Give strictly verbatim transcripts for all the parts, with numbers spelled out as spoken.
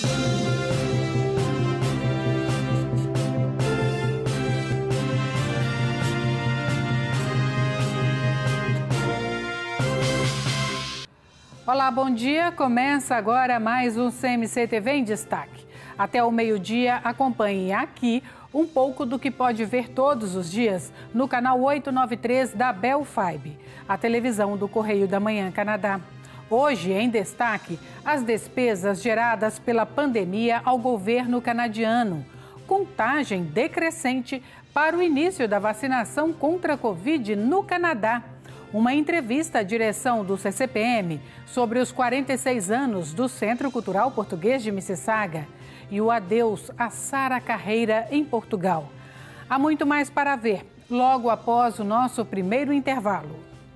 Olá, bom dia. Começa agora mais um C M C T V em destaque. Até o meio-dia, acompanhe aqui um pouco do que pode ver todos os dias no canal oitocentos e noventa e três da Bell Fibe, a televisão do Correio da Manhã Canadá. Hoje, em destaque, as despesas geradas pela pandemia ao governo canadiano. Contagem decrescente para o início da vacinação contra a Covid no Canadá. Uma entrevista à direção do C C P M sobre os quarenta e seis anos do Centro Cultural Português de Mississauga e o adeus a Sara Carreira em Portugal. Há muito mais para ver, logo após o nosso primeiro intervalo.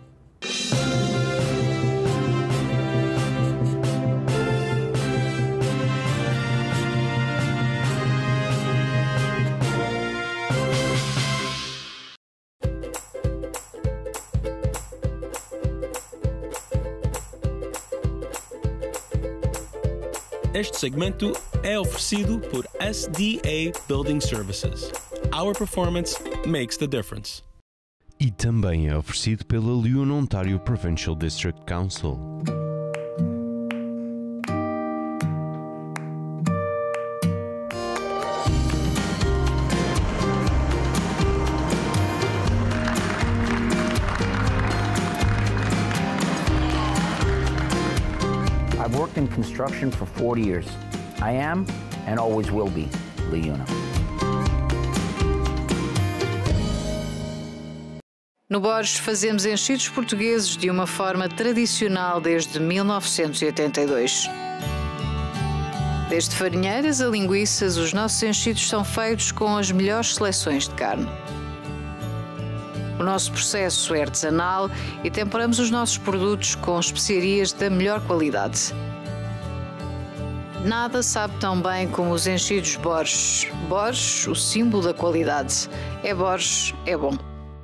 Este segmento é oferecido por S D A Building Services. Our performance makes the difference. E também é oferecido pela Lyon Ontario Provincial District Council. I've worked in construction for forty years. I am, and always will be, LiUNA. No Borges fazemos enchidos portugueses de uma forma tradicional desde mil novecentos e oitenta e dois. Desde farinheiras a linguiças, os nossos enchidos são feitos com as melhores seleções de carne. O nosso processo é artesanal e temperamos os nossos produtos com especiarias da melhor qualidade. Nada sabe tão bem como os enchidos Borges. Borges, o símbolo da qualidade. É Borges, é bom.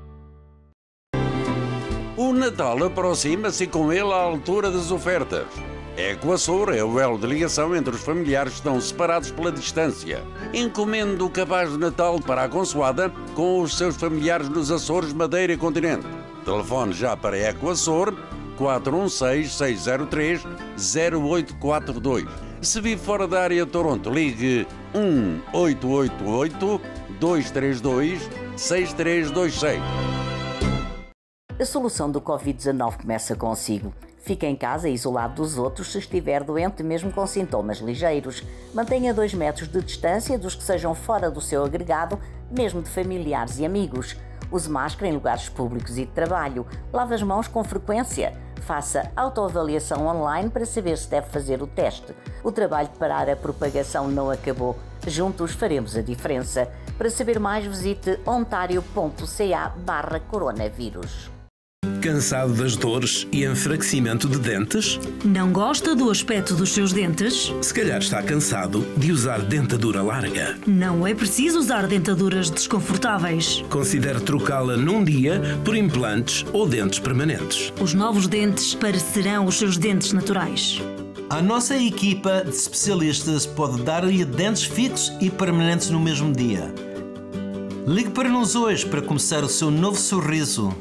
O Natal aproxima-se e com ele a altura das ofertas. Ecoaçor é o elo de ligação entre os familiares que estão separados pela distância. Encomende o cabaz de Natal para a consoada com os seus familiares nos Açores, Madeira e Continente. Telefone já para Ecoaçor quatro um seis, seis zero três, zero oito quatro dois. Se vive fora da área de Toronto, ligue um oito oito oito, dois três dois, seis três dois seis. A solução do covid dezanove começa consigo. Fique em casa isolado dos outros se estiver doente, mesmo com sintomas ligeiros. Mantenha dois metros de distância dos que sejam fora do seu agregado, mesmo de familiares e amigos. Use máscara em lugares públicos e de trabalho. Lave as mãos com frequência. Faça autoavaliação online para saber se deve fazer o teste. O trabalho de parar a propagação não acabou. Juntos faremos a diferença. Para saber mais, visite ontario.ca barra coronavírus. Cansado das dores e enfraquecimento de dentes? Não gosta do aspecto dos seus dentes? Se calhar está cansado de usar dentadura larga. Não é preciso usar dentaduras desconfortáveis. Considere trocá-la num dia por implantes ou dentes permanentes. Os novos dentes parecerão os seus dentes naturais. A nossa equipa de especialistas pode dar-lhe dentes fixos e permanentes no mesmo dia. Ligue para nós hoje para começar o seu novo sorriso.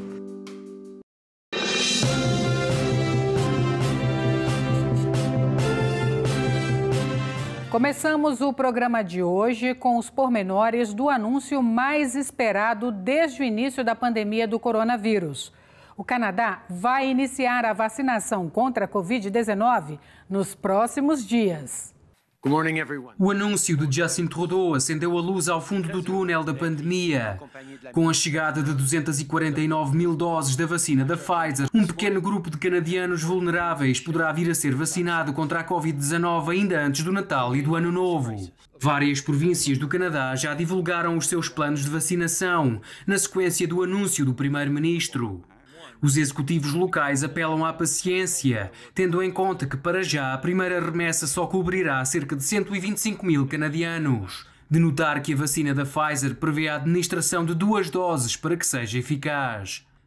Começamos o programa de hoje com os pormenores do anúncio mais esperado desde o início da pandemia do coronavírus. O Canadá vai iniciar a vacinação contra a covid dezenove nos próximos dias. O anúncio de Justin Trudeau acendeu a luz ao fundo do túnel da pandemia. Com a chegada de duzentas e quarenta e nove mil doses da vacina da Pfizer, um pequeno grupo de canadianos vulneráveis poderá vir a ser vacinado contra a covid dezenove ainda antes do Natal e do Ano Novo. Várias províncias do Canadá já divulgaram os seus planos de vacinação, na sequência do anúncio do primeiro-ministro. Os executivos locais apelam à paciência, tendo em conta que, para já, a primeira remessa só cobrirá cerca de cento e vinte e cinco mil canadianos. De notar que a vacina da Pfizer prevê a administração de duas doses para que seja eficaz.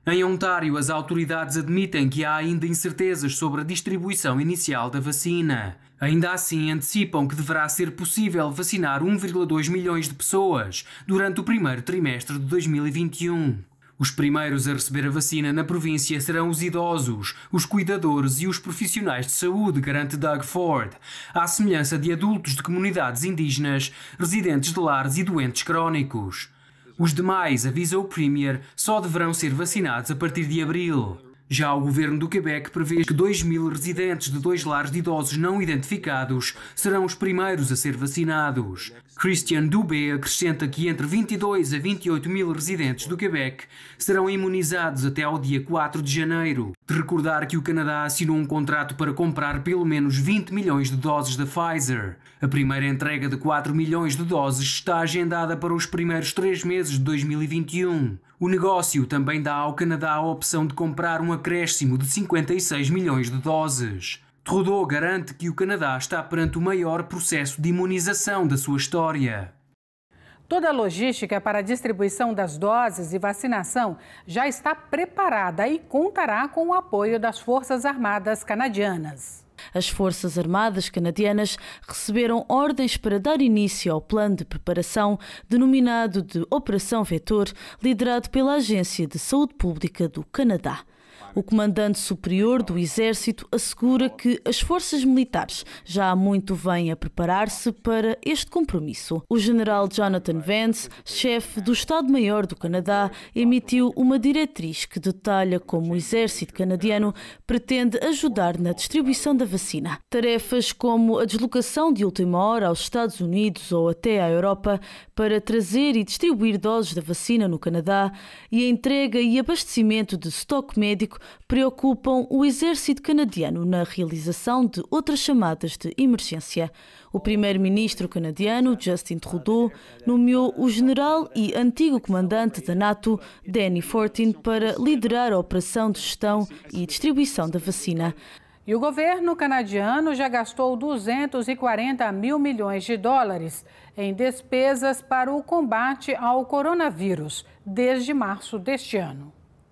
Em Ontário, as autoridades admitem que há ainda incertezas sobre a distribuição inicial da vacina. Ainda assim, antecipam que deverá ser possível vacinar um vírgula dois milhões de pessoas durante o primeiro trimestre de dois mil e vinte e um. Os primeiros a receber a vacina na província serão os idosos, os cuidadores e os profissionais de saúde, garante Doug Ford, à semelhança de adultos de comunidades indígenas, residentes de lares e doentes crónicos. Os demais, avisa o Premier, só deverão ser vacinados a partir de abril. Já o governo do Quebec prevê que dois mil residentes de dois lares de idosos não identificados serão os primeiros a ser vacinados. Christian Dubé acrescenta que entre vinte e dois a vinte e oito mil residentes do Quebec serão imunizados até ao dia quatro de janeiro. De recordar que o Canadá assinou um contrato para comprar pelo menos vinte milhões de doses da Pfizer. A primeira entrega de quatro milhões de doses está agendada para os primeiros três meses de dois mil e vinte e um. O negócio também dá ao Canadá a opção de comprar um acréscimo de cinquenta e seis milhões de doses. Trudeau garante que o Canadá está perante o maior processo de imunização da sua história. Toda a logística para a distribuição das doses e vacinação já está preparada e contará com o apoio das Forças Armadas canadianas. As Forças Armadas canadianas receberam ordens para dar início ao plano de preparação denominado de Operação Vetor, liderado pela Agência de Saúde Pública do Canadá. O comandante superior do Exército assegura que as forças militares já há muito vêm a preparar-se para este compromisso. O general Jonathan Vance, chefe do Estado-Maior do Canadá, emitiu uma diretriz que detalha como o Exército canadiano pretende ajudar na distribuição da vacina. Tarefas como a deslocação de última hora aos Estados Unidos ou até à Europa para trazer e distribuir doses da vacina no Canadá e a entrega e abastecimento de estoque médico preocupam o Exército canadiano na realização de outras chamadas de emergência. O primeiro-ministro canadiano, Justin Trudeau, nomeou o general e antigo comandante da NATO, Danny Fortin, para liderar a operação de gestão e distribuição da vacina. E o governo canadiano já gastou duzentos e quarenta mil milhões de dólares em despesas para o combate ao coronavírus desde março deste ano.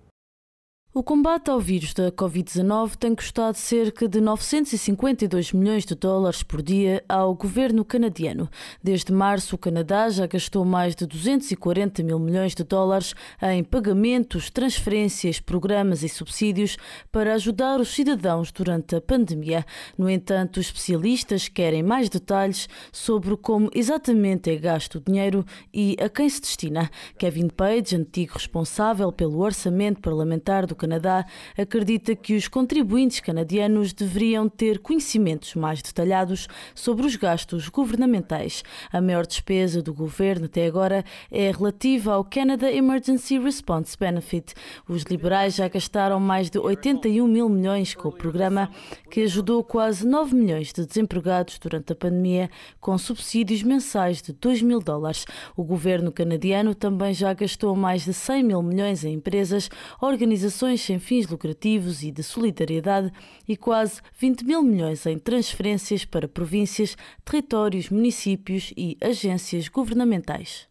O combate ao vírus da covid dezenove tem custado cerca de novecentos e cinquenta e dois milhões de dólares por dia ao governo canadiano. Desde março, o Canadá já gastou mais de duzentos e quarenta mil milhões de dólares em pagamentos, transferências, programas e subsídios para ajudar os cidadãos durante a pandemia. No entanto, os especialistas querem mais detalhes sobre como exatamente é gasto o dinheiro e a quem se destina. Kevin Page, antigo responsável pelo orçamento parlamentar do Canadá, acredita que os contribuintes canadianos deveriam ter conhecimentos mais detalhados sobre os gastos governamentais. A maior despesa do governo até agora é relativa ao Canada Emergency Response Benefit. Os liberais já gastaram mais de oitenta e um mil milhões com o programa, que ajudou quase nove milhões de desempregados durante a pandemia, com subsídios mensais de dois mil dólares. O governo canadiano também já gastou mais de cem mil milhões em empresas, organizações sem fins lucrativos e de solidariedade e quase vinte mil milhões em transferências para províncias, territórios, municípios e agências governamentais.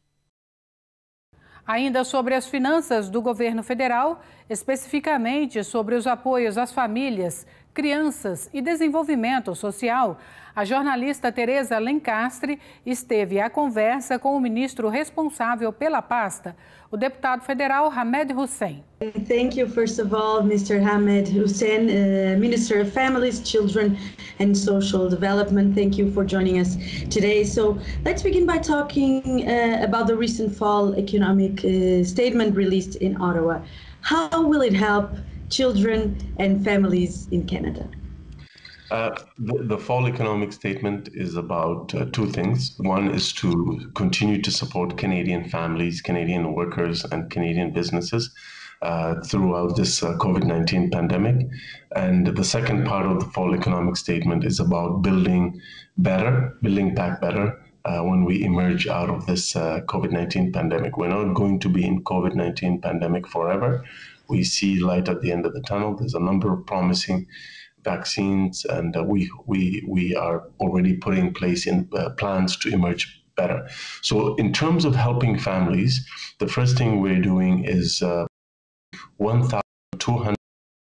Ainda sobre as finanças do governo federal, especificamente sobre os apoios às famílias, crianças e desenvolvimento social, a jornalista Tereza Lencastre esteve à conversa com o ministro responsável pela pasta, o deputado federal Hamed Hussein. Thank you, first of all, Mister Hamed Hussein, uh, Minister of Families, Children and Social Development. Thank you for joining us today. So let's begin by talking uh, about the recent fall economic uh, statement released in Ottawa. How will it help children and families in Canada? Uh, the, the fall economic statement is about uh, two things. One is to continue to support Canadian families, Canadian workers, and Canadian businesses uh, throughout this uh, COVID nineteen pandemic. And the second part of the fall economic statement is about building better, building back better uh, when we emerge out of this uh, COVID nineteen pandemic. We're not going to be in COVID nineteen pandemic forever. We see light at the end of the tunnel. There's a number of promising vaccines, and uh, we we we are already putting in place in uh, plans to emerge better. So in terms of helping families, the first thing we're doing is uh, one thousand two hundred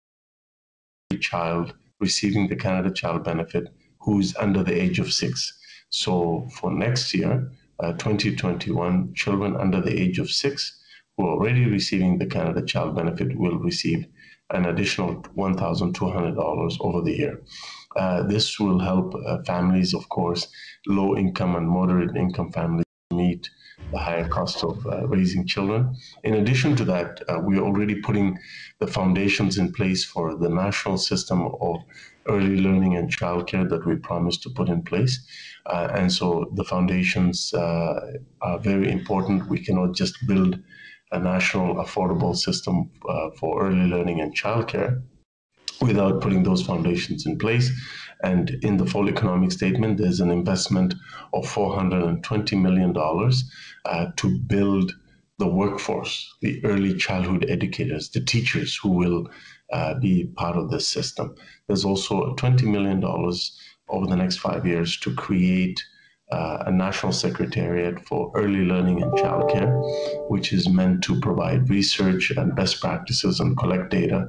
child receiving the Canada Child Benefit who's under the age of six. So for next year, uh, twenty twenty-one, children under the age of six who are already receiving the Canada Child Benefit will receive an additional one thousand two hundred dollars over the year. Uh, this will help uh, families, of course, low income and moderate income families meet the higher cost of uh, raising children. In addition to that, uh, we are already putting the foundations in place for the national system of early learning and childcare that we promised to put in place. Uh, and so the foundations uh, are very important. We cannot just build a national affordable system uh, for early learning and childcare without putting those foundations in place. And in the fall economic statement, there's an investment of four hundred twenty million dollars uh, to build the workforce, the early childhood educators, the teachers who will uh, be part of this system. There's also twenty million dollars over the next five years to create uh, a national secretariat for early learning and childcare, which is meant to provide research and best practices and collect data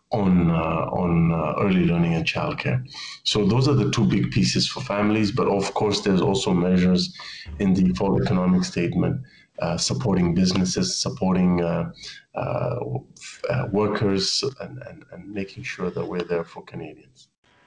on uh, on uh, early learning and childcare. So those are the two big pieces for families, but of course there's also measures in the fall economic statement uh, supporting businesses, supporting uh, uh, uh, workers, and, and, and making sure that we're there for Canadians.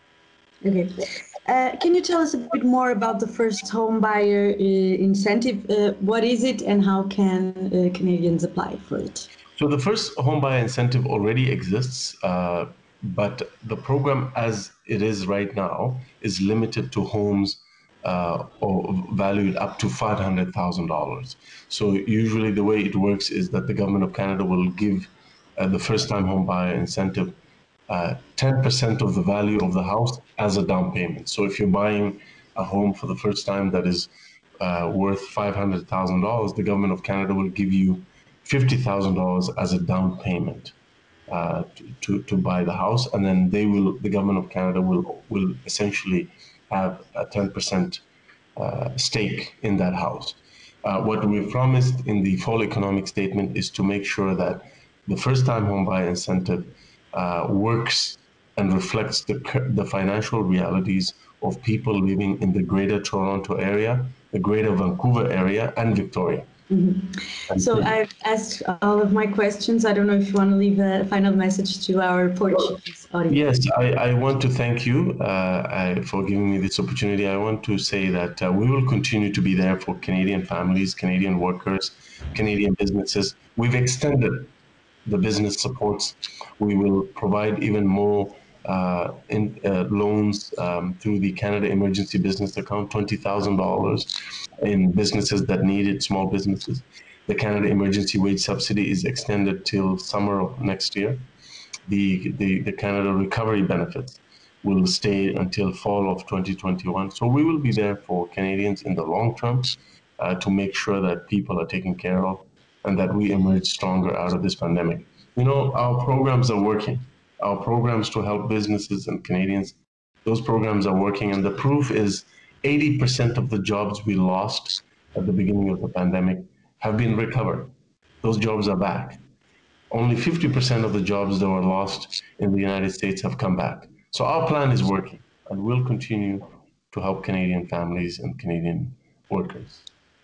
Okay. Uh, can you tell us a bit more about the first home buyer uh, incentive? Uh, what is it and how can uh, Canadians apply for it? So the first home buyer incentive already exists, uh, but the program as it is right now is limited to homes uh, or valued up to five hundred thousand dollars. So usually the way it works is that the Government of Canada will give uh, the first time home buyer incentive uh, ten percent of the value of the house as a down payment. So if you're buying a home for the first time that is uh, worth five hundred thousand dollars, the Government of Canada will give you fifty thousand dollars as a down payment uh, to, to, to buy the house, and then they will, the Government of Canada will will essentially have a ten percent uh, stake in that house. Uh, what we promised in the fall economic statement is to make sure that the first-time home buyer incentive uh, works and reflects the, the financial realities of people living in the Greater Toronto area, the Greater Vancouver area, and Victoria. Mm-hmm. So I've asked all of my questions. I don't know if you want to leave a final message to our Portuguese audience. Yes, I, I want to thank you uh, I, for giving me this opportunity. I want to say that uh, we will continue to be there for Canadian families, Canadian workers, Canadian businesses. We've extended the business supports. We will provide even more uh, in, uh, loans um, through the Canada Emergency Business Account, twenty thousand dollars in businesses that need it, small businesses. The Canada Emergency Wage Subsidy is extended till summer of next year. The, the, the Canada Recovery Benefits will stay until fall of twenty twenty-one. So we will be there for Canadians in the long term uh, to make sure that people are taken care of and that we emerge stronger out of this pandemic. You know, our programs are working. Our programs to help businesses and Canadians, those programs are working, and the proof is eighty percent of the jobs we lost at the beginning of the pandemic have been recovered. Those jobs are back. Only fifty percent of the jobs that were lost in the United States have come back. So our plan is working, and we'll continue to help Canadian families and Canadian workers.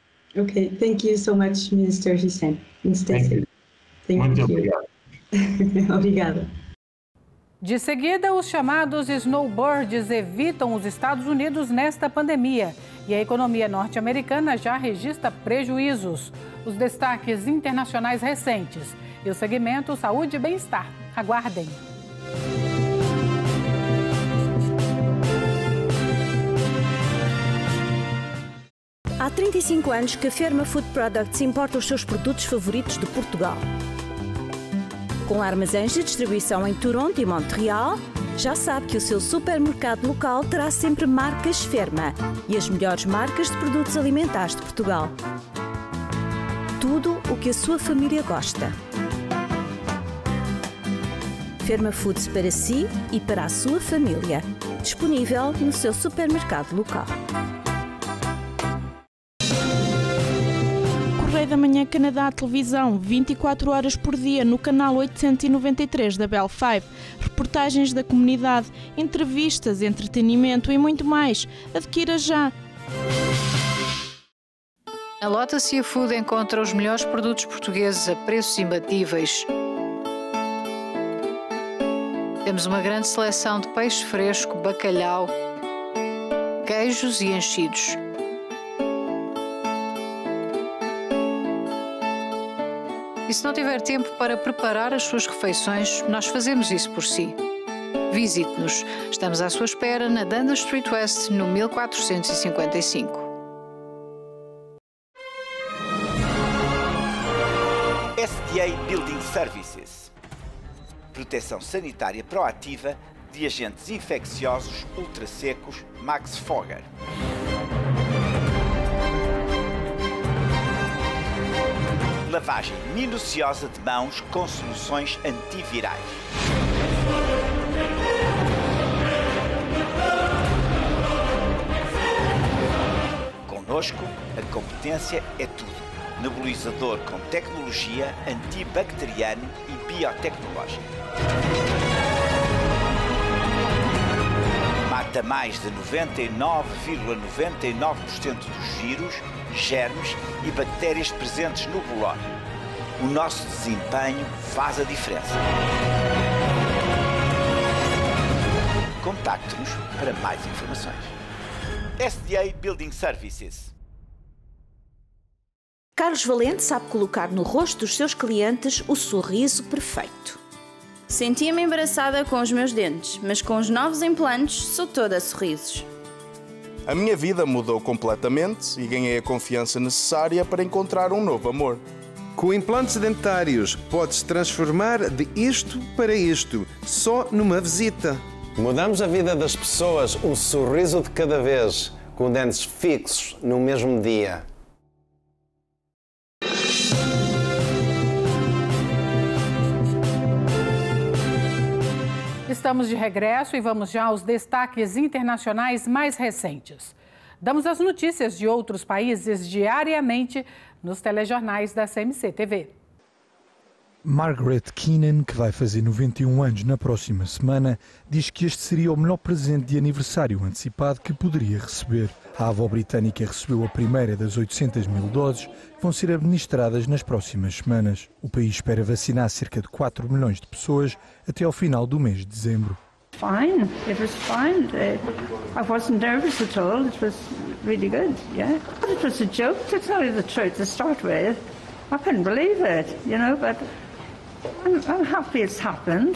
Okay, thank you so much, Minister Hussein. Thank you. Thank Muito you. obrigado. Obrigada. De seguida, os chamados snowbirds evitam os Estados Unidos nesta pandemia e a economia norte-americana já registra prejuízos. Os destaques internacionais recentes e o segmento Saúde e Bem-Estar. Aguardem. Há trinta e cinco anos que a Ferma Food Products importa os seus produtos favoritos de Portugal. Com armazéns de distribuição em Toronto e Montreal, já sabe que o seu supermercado local terá sempre marcas Ferma e as melhores marcas de produtos alimentares de Portugal. Tudo o que a sua família gosta. Ferma Foods para si e para a sua família. Disponível no seu supermercado local. Correio da Manhã Espanha, Canadá Televisão, vinte e quatro horas por dia no canal oitocentos e noventa e três da Bell cinco, reportagens da comunidade, entrevistas, entretenimento e muito mais. Adquira já! Na Lota Seafood encontra os melhores produtos portugueses a preços imbatíveis. Temos uma grande seleção de peixe fresco, bacalhau, queijos e enchidos. E se não tiver tempo para preparar as suas refeições, nós fazemos isso por si. Visite-nos. Estamos à sua espera na Dundas Street West, no mil quatrocentos e cinquenta e cinco. S D A Building Services. Proteção sanitária proativa de agentes infecciosos ultrassecos Max Fogger. Lavagem minuciosa de mãos com soluções antivirais. Conosco, a competência é tudo. Nebulizador com tecnologia antibacteriana e biotecnológica. Mata mais de noventa e nove vírgula noventa e nove por cento dos vírus, germes e bactérias presentes no bolor. O nosso desempenho faz a diferença. Contacte-nos para mais informações. S D A Building Services. Carlos Valente sabe colocar no rosto dos seus clientes o sorriso perfeito. Sentia-me embaraçada com os meus dentes, mas com os novos implantes sou toda sorrisos. A minha vida mudou completamente e ganhei a confiança necessária para encontrar um novo amor. Com implantes dentários, pode-se transformar de isto para isto, só numa visita. Mudamos a vida das pessoas um sorriso de cada vez, com dentes fixos no mesmo dia. Estamos de regresso e vamos já aos destaques internacionais mais recentes. Damos as notícias de outros países diariamente nos telejornais da C M C T V. Margaret Keenan, que vai fazer noventa e um anos na próxima semana, diz que este seria o melhor presente de aniversário antecipado que poderia receber. A avó britânica recebeu a primeira das oitocentas mil doses que vão ser administradas nas próximas semanas. O país espera vacinar cerca de quatro milhões de pessoas até ao final do mês de dezembro. Fine, it was fine. Uh, I wasn't nervous at all. It was really good, yeah. It was a joke, to tell you the truth, to start with. I couldn't believe it, you know, but I'm, I'm happy it's happened,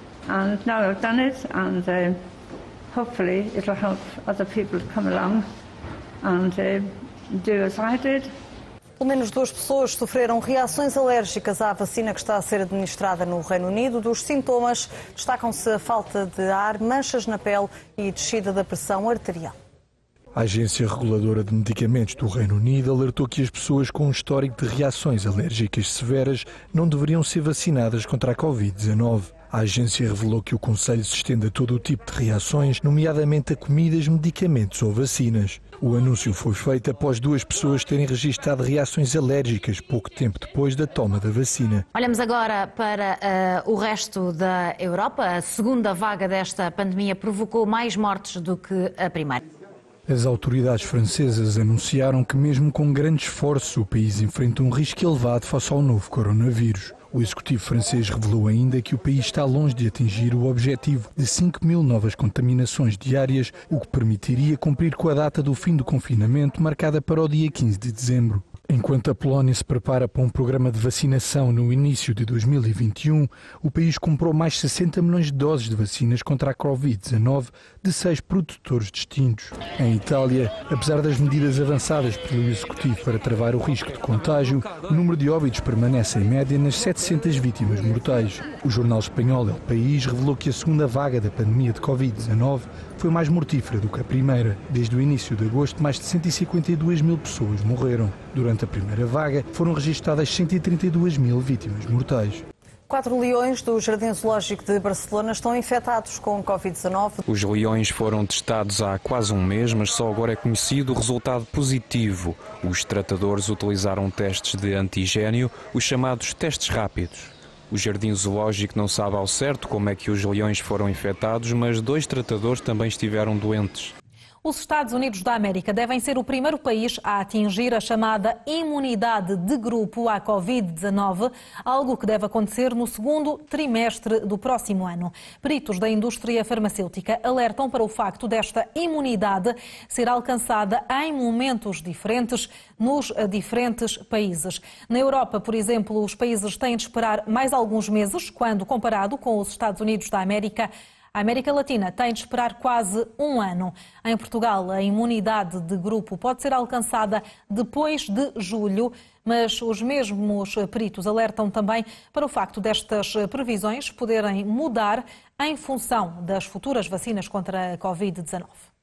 and now I've done it, and uh, hopefully it'll help other people to come along and uh, do as I did. Pelo menos duas pessoas sofreram reações alérgicas à vacina que está a ser administrada no Reino Unido. Dos sintomas destacam-se a falta de ar, manchas na pele e descida da pressão arterial. A Agência Reguladora de Medicamentos do Reino Unido alertou que as pessoas com um histórico de reações alérgicas severas não deveriam ser vacinadas contra a covid dezanove. A agência revelou que o conselho se estende a todo o tipo de reações, nomeadamente a comidas, medicamentos ou vacinas. O anúncio foi feito após duas pessoas terem registrado reações alérgicas pouco tempo depois da toma da vacina. Olhamos agora para uh, o resto da Europa. A segunda vaga desta pandemia provocou mais mortes do que a primeira. As autoridades francesas anunciaram que, mesmo com grande esforço, o país enfrenta um risco elevado face ao novo coronavírus. O executivo francês revelou ainda que o país está longe de atingir o objetivo de cinco mil novas contaminações diárias, o que permitiria cumprir com a data do fim do confinamento, marcada para o dia quinze de dezembro. Enquanto a Polónia se prepara para um programa de vacinação no início de dois mil e vinte e um, o país comprou mais sessenta milhões de doses de vacinas contra a covid dezanove de seis produtores distintos. Em Itália, apesar das medidas avançadas pelo executivo para travar o risco de contágio, o número de óbitos permanece em média nas setecentas vítimas mortais. O jornal espanhol El País revelou que a segunda vaga da pandemia de covid dezanove foi mais mortífera do que a primeira. Desde o início de agosto, mais de cento e cinquenta e duas mil pessoas morreram. Durante a primeira vaga, foram registadas cento e trinta e duas mil vítimas mortais. Quatro leões do Jardim Zoológico de Barcelona estão infectados com covid dezanove. Os leões foram testados há quase um mês, mas só agora é conhecido o resultado positivo. Os tratadores utilizaram testes de antigênio, os chamados testes rápidos. O Jardim Zoológico não sabe ao certo como é que os leões foram infectados, mas dois tratadores também estiveram doentes. Os Estados Unidos da América devem ser o primeiro país a atingir a chamada imunidade de grupo à covid dezanove, algo que deve acontecer no segundo trimestre do próximo ano. Peritos da indústria farmacêutica alertam para o facto desta imunidade ser alcançada em momentos diferentes nos diferentes países. Na Europa, por exemplo, os países têm de esperar mais alguns meses, quando comparado com os Estados Unidos da América. A América Latina tem de esperar quase um ano. Em Portugal, a imunidade de grupo pode ser alcançada depois de julho, mas os mesmos peritos alertam também para o facto destas previsões poderem mudar em função das futuras vacinas contra a covid dezanove.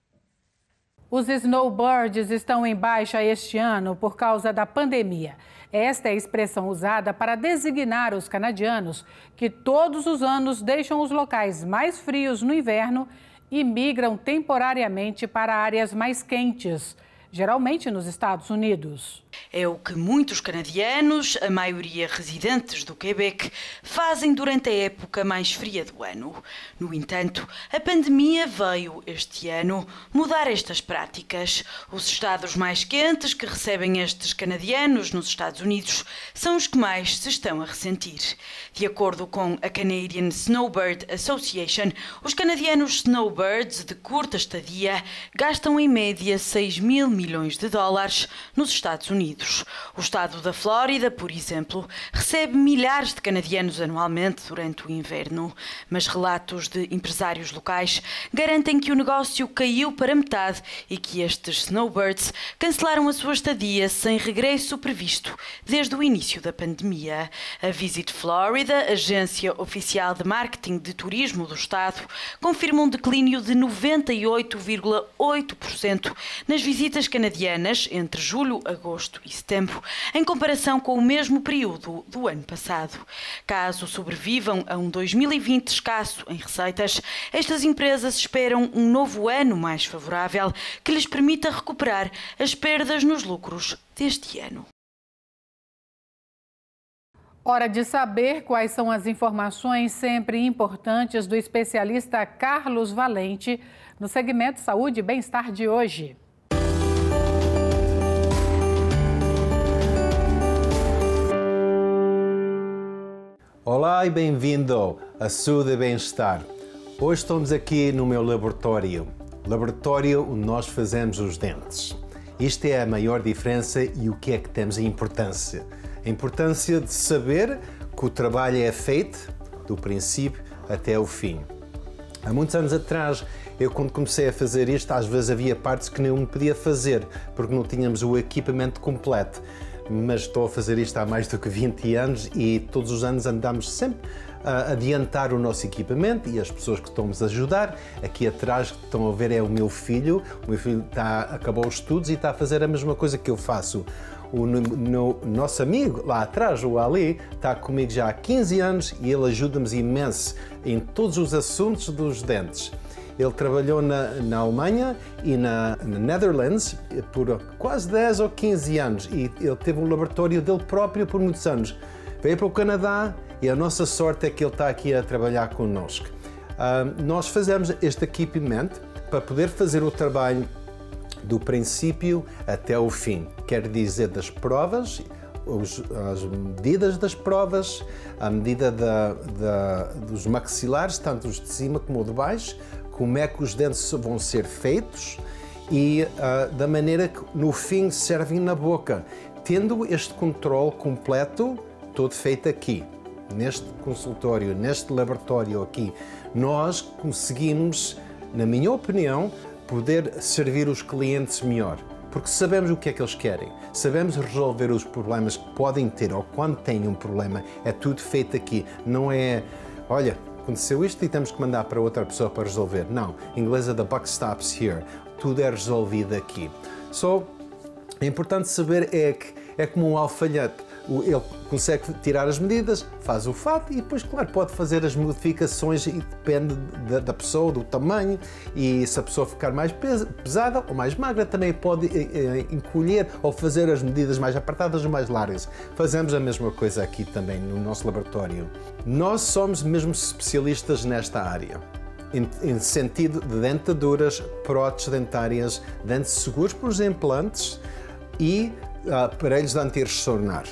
Os snowbirds estão em baixa este ano por causa da pandemia. Esta é a expressão usada para designar os canadianos que todos os anos deixam os locais mais frios no inverno e migram temporariamente para áreas mais quentes, geralmente nos Estados Unidos. É o que muitos canadianos, a maioria residentes do Quebec, fazem durante a época mais fria do ano. No entanto, a pandemia veio, este ano, mudar estas práticas. Os estados mais quentes que recebem estes canadianos nos Estados Unidos são os que mais se estão a ressentir. De acordo com a Canadian Snowbird Association, os canadianos snowbirds de curta estadia gastam em média seis mil milhões de dólares nos Estados Unidos. O estado da Flórida, por exemplo, recebe milhares de canadianos anualmente durante o inverno, mas relatos de empresários locais garantem que o negócio caiu para metade e que estes snowbirds cancelaram a sua estadia sem regresso previsto desde o início da pandemia. A Visit Florida, agência oficial de marketing de turismo do estado, confirma um declínio de noventa e oito vírgula oito por cento nas visitas canadianas entre julho, agosto e setembro, em comparação com o mesmo período do ano passado. Caso sobrevivam a um dois mil e vinte escasso em receitas, estas empresas esperam um novo ano mais favorável que lhes permita recuperar as perdas nos lucros deste ano. Hora de saber quais são as informações sempre importantes do especialista Carlos Valente no segmento Saúde e Bem-Estar de hoje. Olá e bem-vindo a Saúde e Bem-Estar. Hoje estamos aqui no meu laboratório. Laboratório onde nós fazemos os dentes. Isto é a maior diferença e o que é que temos a importância. A importância de saber que o trabalho é feito do princípio até o fim. Há muitos anos atrás, eu quando comecei a fazer isto, às vezes havia partes que não podia fazer, porque não tínhamos o equipamento completo. Mas estou a fazer isto há mais do que vinte anos e todos os anos andamos sempre a adiantar o nosso equipamento e as pessoas que estão-nos a ajudar. Aqui atrás, que estão a ver, é o meu filho. O meu filho está, acabou os estudos e está a fazer a mesma coisa que eu faço. O no, no, nosso amigo lá atrás, o Ali, está comigo já há quinze anos e ele ajuda-nos imenso em todos os assuntos dos dentes. Ele trabalhou na, na Alemanha e na, na Netherlands por quase dez ou quinze anos e ele teve um laboratório dele próprio por muitos anos. Veio para o Canadá e a nossa sorte é que ele está aqui a trabalhar connosco. Uh, nós fazemos este equipamento para poder fazer o trabalho do princípio até o fim. Quer dizer, das provas, os, as medidas das provas, a medida da, da, dos maxilares, tanto os de cima como os de baixo, como é que os dentes vão ser feitos e uh, da maneira que no fim servem na boca, tendo este controle completo todo feito aqui, neste consultório, neste laboratório aqui. Nós conseguimos, na minha opinião, poder servir os clientes melhor, porque sabemos o que é que eles querem, sabemos resolver os problemas que podem ter ou quando têm um problema, é tudo feito aqui, não é, olha, aconteceu isto e temos que mandar para outra pessoa para resolver. Não, em inglês é the buck stops here. Tudo é resolvido aqui. Só, é importante saber é que é como um alfaiate. ele consegue tirar as medidas, faz o fato e depois, claro, pode fazer as modificações e depende da, da pessoa, do tamanho, e se a pessoa ficar mais pesada ou mais magra, também pode eh, encolher ou fazer as medidas mais apertadas ou mais largas. Fazemos a mesma coisa aqui também no nosso laboratório. Nós somos mesmo especialistas nesta área. Em, em sentido de dentaduras, próteses dentárias, dentes seguros para os implantes e uh, aparelhos de anti-ressonância.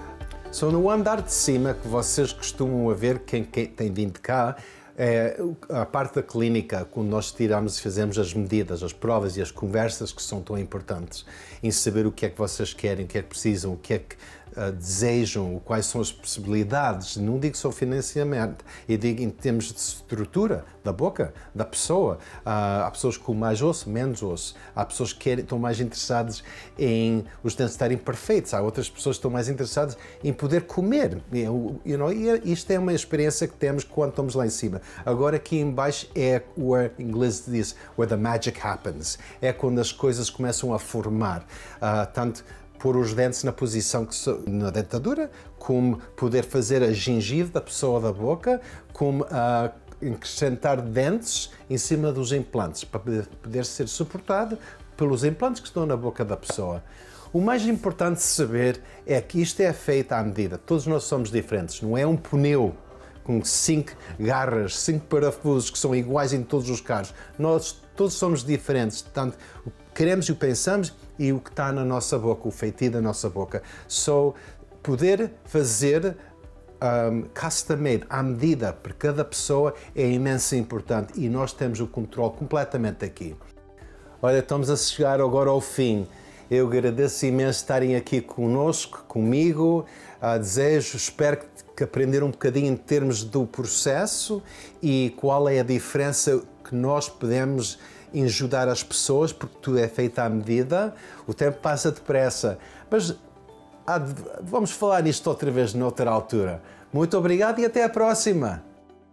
Só no andar de cima, que vocês costumam ver, quem, quem tem vindo cá, é a parte da clínica, quando nós tiramos e fazemos as medidas, as provas e as conversas que são tão importantes, em saber o que é que vocês querem, o que é que precisam, o que é que uh, desejam, quais são as possibilidades. Não digo só financiamento, eu digo em termos de estrutura da boca, da pessoa. Uh, há pessoas com mais osso, menos osso. Há pessoas que querem, estão mais interessadas em os dentes estarem perfeitos. Há outras pessoas que estão mais interessadas em poder comer. You know, e isto é uma experiência que temos quando estamos lá em cima. Agora aqui em baixo é o em inglês diz where the magic happens. É quando as coisas começam a formar. Uh, tanto pôr os dentes na posição que so, na dentadura, como poder fazer a gengiva da pessoa da boca, como uh, acrescentar dentes em cima dos implantes, para poder, poder ser suportado pelos implantes que estão na boca da pessoa. O mais importante de saber é que isto é feito à medida. Todos nós somos diferentes, não é um pneu com cinco garras, cinco parafusos que são iguais em todos os carros. Nós todos somos diferentes, tanto o que queremos e o pensamos e o que está na nossa boca, o feitio da nossa boca. Só poder fazer um, custom-made, à medida, para cada pessoa é imenso importante e nós temos o controle completamente aqui. Olha, estamos a chegar agora ao fim. Eu agradeço imenso estarem aqui conosco, comigo. Uh, desejo, espero que, que aprenderam um bocadinho em termos do processo e qual é a diferença que nós podemos ajudar as pessoas, porque tudo é feito à medida. O tempo passa depressa, mas ah, vamos falar nisto outra vez noutra altura. Muito obrigado e até a próxima!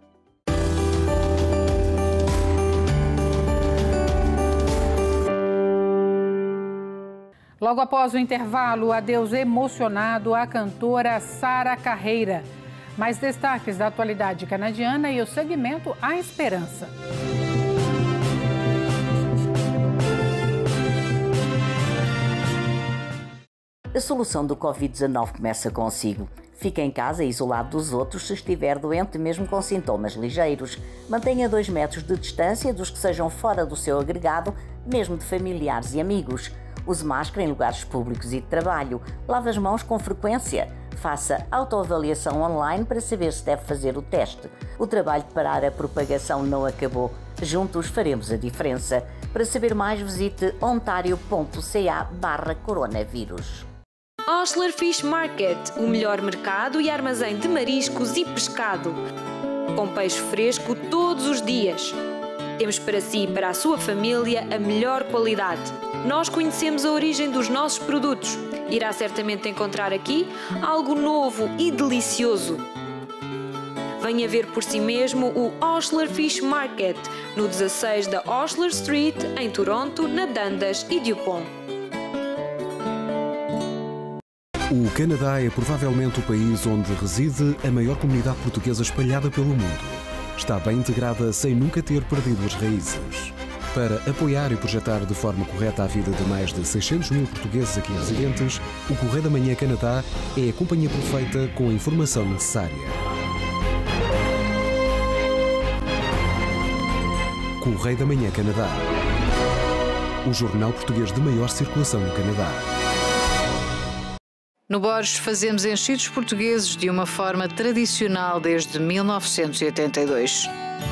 Logo após o intervalo, adeus emocionado à cantora Sara Carreira. Mais destaques da atualidade canadiana e o segmento A Esperança. A solução do Covid dezenove começa consigo. Fique em casa isolado dos outros se estiver doente, mesmo com sintomas ligeiros. Mantenha dois metros de distância dos que sejam fora do seu agregado, mesmo de familiares e amigos. Use máscara em lugares públicos e de trabalho. Lave as mãos com frequência. Faça autoavaliação online para saber se deve fazer o teste. O trabalho de parar a propagação não acabou. Juntos faremos a diferença. Para saber mais, visite ontario ponto ca barra coronavírus. Osler Fish Market, o melhor mercado e armazém de mariscos e pescado. Com peixe fresco todos os dias. Temos para si e para a sua família a melhor qualidade. Nós conhecemos a origem dos nossos produtos. Irá certamente encontrar aqui algo novo e delicioso. Venha ver por si mesmo o Osler Fish Market, no dezasseis da Osler Street, em Toronto, na Dundas e Dupont. O Canadá é provavelmente o país onde reside a maior comunidade portuguesa espalhada pelo mundo. Está bem integrada sem nunca ter perdido as raízes. Para apoiar e projetar de forma correta a vida de mais de seiscentos mil portugueses aqui residentes, o Correio da Manhã Canadá é a companhia perfeita com a informação necessária. Correio da Manhã Canadá. O jornal português de maior circulação no Canadá. No Borges fazemos enchidos portugueses de uma forma tradicional desde mil novecentos e oitenta e dois.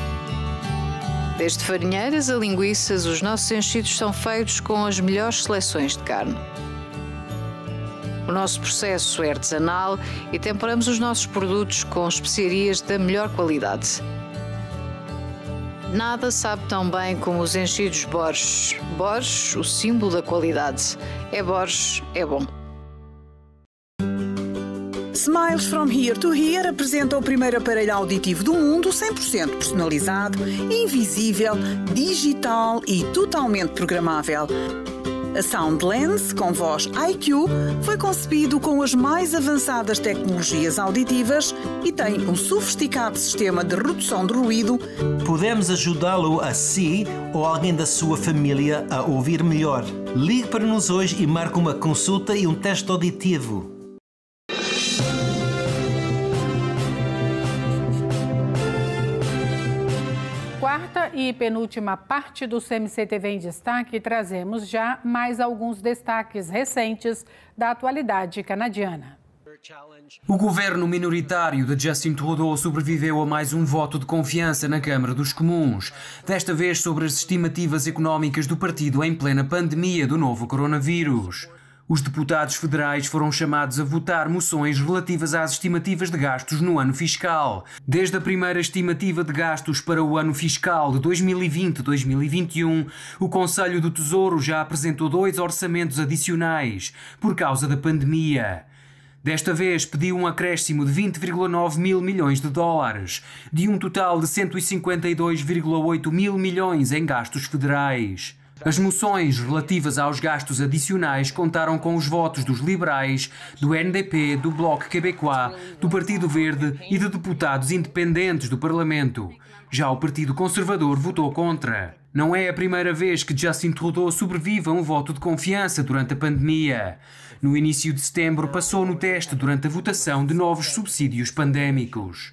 Desde farinheiras a linguiças, os nossos enchidos são feitos com as melhores seleções de carne. O nosso processo é artesanal e temperamos os nossos produtos com especiarias da melhor qualidade. Nada sabe tão bem como os enchidos Borges. Borges, o símbolo da qualidade. É Borges, é bom. Smiles From Here to Here apresenta o primeiro aparelho auditivo do mundo cem por cento personalizado, invisível, digital e totalmente programável. A SoundLens, com voz I Q, foi concebido com as mais avançadas tecnologias auditivas e tem um sofisticado sistema de redução de ruído. Podemos ajudá-lo a si ou alguém da sua família a ouvir melhor. Ligue para nós hoje e marque uma consulta e um teste auditivo. Quarta e penúltima parte do C M C T V em Destaque, trazemos já mais alguns destaques recentes da atualidade canadiana. O governo minoritário de Justin Trudeau sobreviveu a mais um voto de confiança na Câmara dos Comuns, desta vez sobre as estimativas económicas do partido em plena pandemia do novo coronavírus. Os deputados federais foram chamados a votar moções relativas às estimativas de gastos no ano fiscal. Desde a primeira estimativa de gastos para o ano fiscal de dois mil e vinte a dois mil e vinte e um, o Conselho do Tesouro já apresentou dois orçamentos adicionais por causa da pandemia. Desta vez pediu um acréscimo de vinte vírgula nove mil milhões de dólares, de um total de cento e cinquenta e dois vírgula oito mil milhões em gastos federais. As moções relativas aos gastos adicionais contaram com os votos dos liberais, do N D P, do Bloco Québécois, do Partido Verde e de deputados independentes do Parlamento. Já o Partido Conservador votou contra. Não é a primeira vez que Justin Trudeau sobrevive a um voto de confiança durante a pandemia. No início de setembro, passou no teste durante a votação de novos subsídios pandémicos.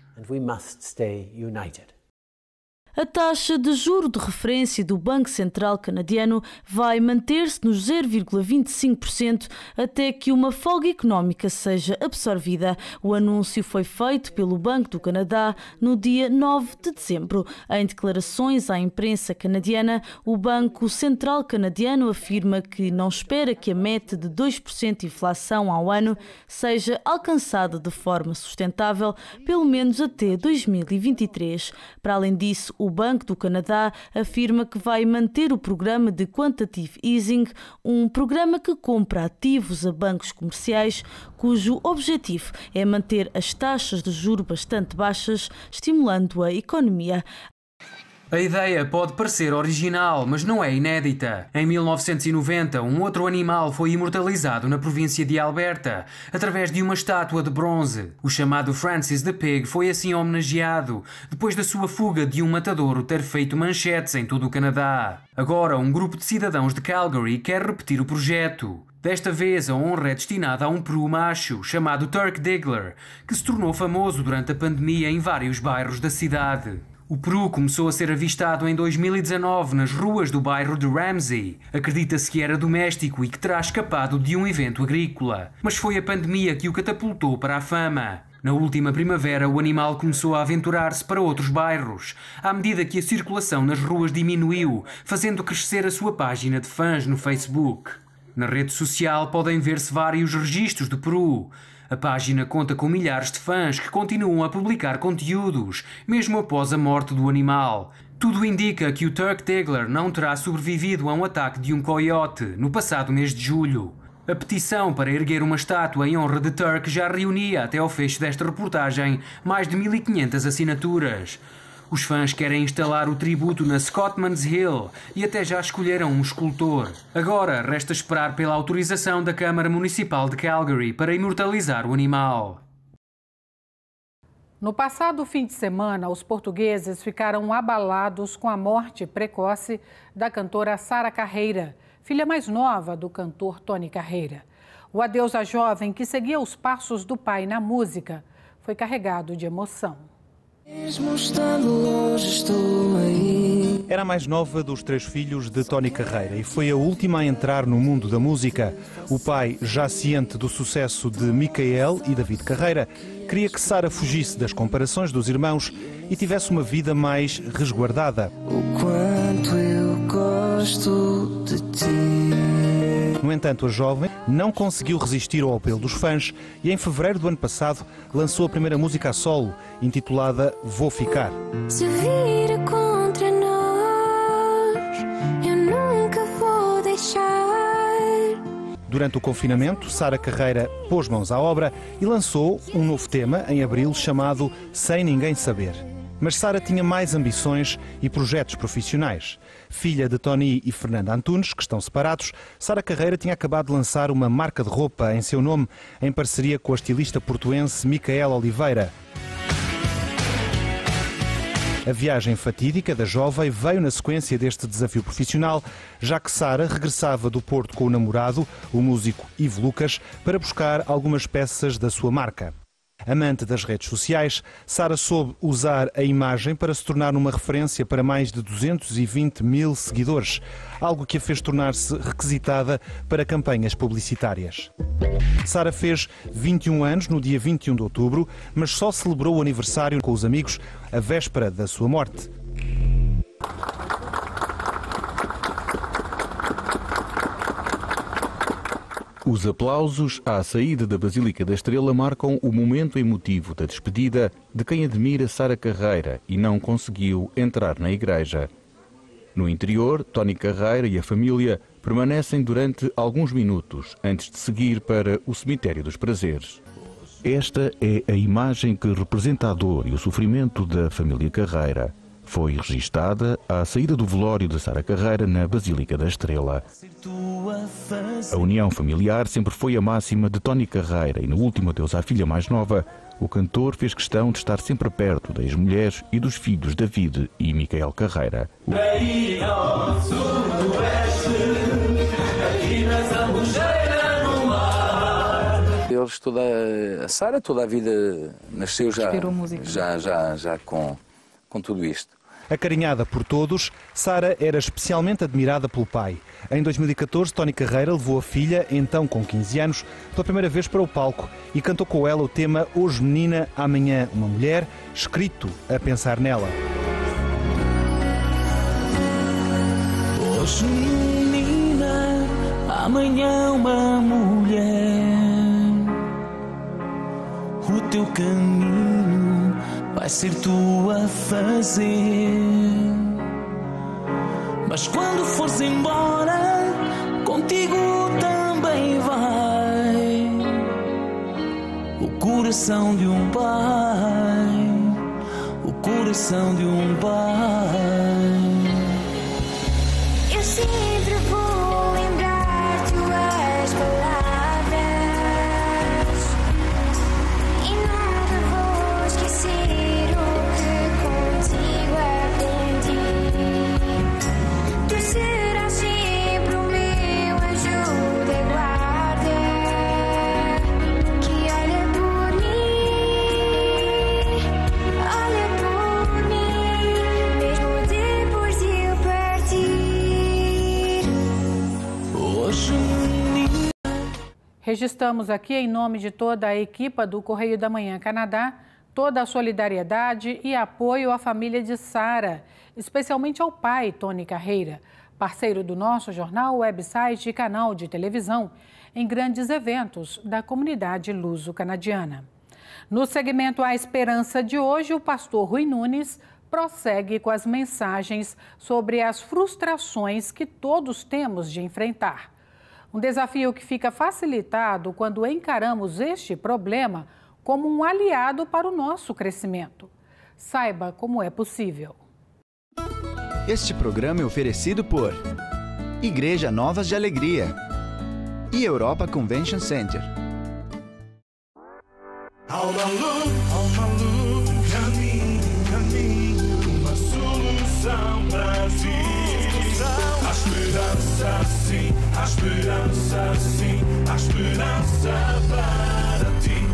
A taxa de juro de referência do Banco Central Canadiano vai manter-se nos zero vírgula vinte e cinco por cento até que uma folga económica seja absorvida. O anúncio foi feito pelo Banco do Canadá no dia nove de dezembro. Em declarações à imprensa canadiana, o Banco Central Canadiano afirma que não espera que a meta de dois por cento de inflação ao ano seja alcançada de forma sustentável, pelo menos até dois mil e vinte e três. Para além disso, o Banco do Canadá afirma que vai manter o programa de Quantitative Easing, um programa que compra ativos a bancos comerciais, cujo objetivo é manter as taxas de juros bastante baixas, estimulando a economia. A ideia pode parecer original, mas não é inédita. Em mil novecentos e noventa, um outro animal foi imortalizado na província de Alberta, através de uma estátua de bronze. O chamado Francis the Pig foi assim homenageado, depois da sua fuga de um matadouro ter feito manchetes em todo o Canadá. Agora, um grupo de cidadãos de Calgary quer repetir o projeto. Desta vez, a honra é destinada a um peru macho, chamado Turk Diggler, que se tornou famoso durante a pandemia em vários bairros da cidade. O peru começou a ser avistado em dois mil e dezanove nas ruas do bairro de Ramsey. Acredita-se que era doméstico e que terá escapado de um evento agrícola. Mas foi a pandemia que o catapultou para a fama. Na última primavera, o animal começou a aventurar-se para outros bairros, à medida que a circulação nas ruas diminuiu, fazendo crescer a sua página de fãs no Facebook. Na rede social podem ver-se vários registros do peru. A página conta com milhares de fãs que continuam a publicar conteúdos, mesmo após a morte do animal. Tudo indica que o Turk Diggler não terá sobrevivido a um ataque de um coiote no passado mês de julho. A petição para erguer uma estátua em honra de Turk já reunia, até ao fecho desta reportagem, mais de mil e quinhentas assinaturas. Os fãs querem instalar o tributo na Scottman's Hill e até já escolheram um escultor. Agora resta esperar pela autorização da Câmara Municipal de Calgary para imortalizar o animal. No passado fim de semana, os portugueses ficaram abalados com a morte precoce da cantora Sara Carreira, filha mais nova do cantor Tony Carreira. O adeus à jovem, que seguia os passos do pai na música, foi carregado de emoção. Mesmo estando longe, estou aí. Era a mais nova dos três filhos de Tony Carreira e foi a última a entrar no mundo da música. O pai, já ciente do sucesso de Micael e David Carreira, queria que Sara fugisse das comparações dos irmãos e tivesse uma vida mais resguardada. O quanto eu gosto de ti. No entanto, a jovem não conseguiu resistir ao apelo dos fãs e em fevereiro do ano passado lançou a primeira música a solo, intitulada Vou Ficar. Se vira contra nós, eu nunca vou deixar. Durante o confinamento, Sara Carreira pôs mãos à obra e lançou um novo tema em abril chamado Sem Ninguém Saber. Mas Sara tinha mais ambições e projetos profissionais. Filha de Tony e Fernanda Antunes, que estão separados, Sara Carreira tinha acabado de lançar uma marca de roupa em seu nome, em parceria com a estilista portuense Micaela Oliveira. A viagem fatídica da jovem veio na sequência deste desafio profissional, já que Sara regressava do Porto com o namorado, o músico Ivo Lucas, para buscar algumas peças da sua marca. Amante das redes sociais, Sara soube usar a imagem para se tornar uma referência para mais de duzentos e vinte mil seguidores, algo que a fez tornar-se requisitada para campanhas publicitárias. Sara fez vinte e um anos no dia vinte e um de outubro, mas só celebrou o aniversário com os amigos a véspera da sua morte. Os aplausos à saída da Basílica da Estrela marcam o momento emotivo da despedida de quem admira Sara Carreira e não conseguiu entrar na igreja. No interior, Tony Carreira e a família permanecem durante alguns minutos antes de seguir para o Cemitério dos Prazeres. Esta é a imagem que representa a dor e o sofrimento da família Carreira. Foi registada à saída do velório de Sara Carreira na Basílica da Estrela. A união familiar sempre foi a máxima de Tony Carreira e no último adeus à filha mais nova, o cantor fez questão de estar sempre perto das mulheres e dos filhos David e Micael Carreira. Eles, toda a Sara, toda a vida nasceu já, já, já, já com, com tudo isto. Acarinhada por todos, Sara era especialmente admirada pelo pai. Em dois mil e catorze, Tony Carreira levou a filha, então com quinze anos, pela primeira vez para o palco e cantou com ela o tema Hoje Menina, Amanhã Uma Mulher, escrito a pensar nela. Hoje menina, amanhã uma mulher. O teu caminho vai ser tu a fazer. Mas quando fores embora, contigo também vai o coração de um pai, o coração de um pai. Eu sempre vou lembrar tuas palavras e nunca vou esquecer o que contigo aprendi. Tu serás sempre o meu anjo de guarda que olha por mim, olha por mim, mesmo depois de eu partir. Hoje Registramos aqui, em nome de toda a equipa do Correio da Manhã Canadá, toda a solidariedade e apoio à família de Sara, especialmente ao pai, Tony Carreira, parceiro do nosso jornal, website e canal de televisão, em grandes eventos da comunidade luso-canadiana. No segmento A Esperança de hoje, o pastor Rui Nunes prossegue com as mensagens sobre as frustrações que todos temos de enfrentar. Um desafio que fica facilitado quando encaramos este problema como um aliado para o nosso crescimento. Saiba como é possível. Este programa é oferecido por Igreja Novas de Alegria e Europa Convention Center. Alma Luz, Alma Luz, caminho, caminho, uma solução para ti. Há esperança sim, há esperança sim, há esperança para ti.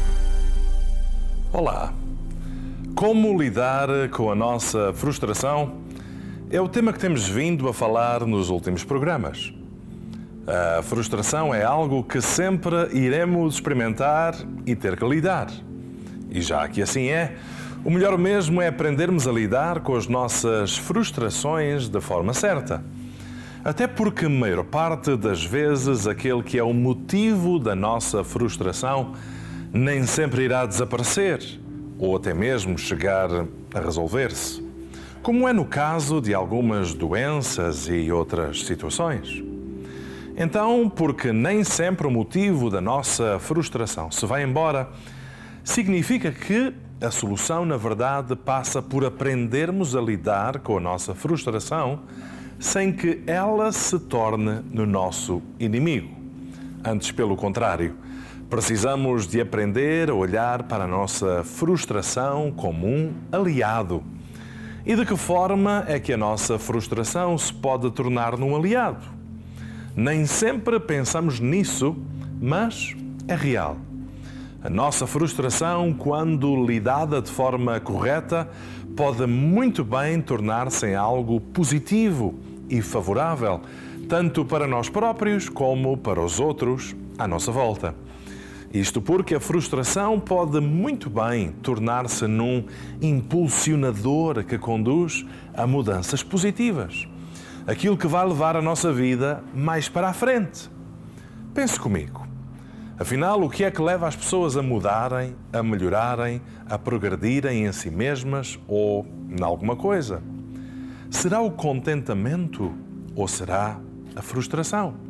Olá! Como lidar com a nossa frustração? É o tema que temos vindo a falar nos últimos programas. A frustração é algo que sempre iremos experimentar e ter que lidar. E já que assim é, o melhor mesmo é aprendermos a lidar com as nossas frustrações de forma certa. Até porque, a maior parte das vezes, aquele que é o motivo da nossa frustração nem sempre irá desaparecer, ou até mesmo chegar a resolver-se, como é no caso de algumas doenças e outras situações. Então, porque nem sempre o motivo da nossa frustração se vai embora, significa que a solução, na verdade, passa por aprendermos a lidar com a nossa frustração sem que ela se torne no nosso inimigo. Antes, pelo contrário, precisamos de aprender a olhar para a nossa frustração como um aliado. E de que forma é que a nossa frustração se pode tornar num aliado? Nem sempre pensamos nisso, mas é real. A nossa frustração, quando lidada de forma correta, pode muito bem tornar-se em algo positivo e favorável, tanto para nós próprios como para os outros à nossa volta. Isto porque a frustração pode muito bem tornar-se num impulsionador que conduz a mudanças positivas. Aquilo que vai levar a nossa vida mais para a frente. Pense comigo. Afinal, o que é que leva as pessoas a mudarem, a melhorarem, a progredirem em si mesmas ou em alguma coisa? Será o contentamento ou será a frustração?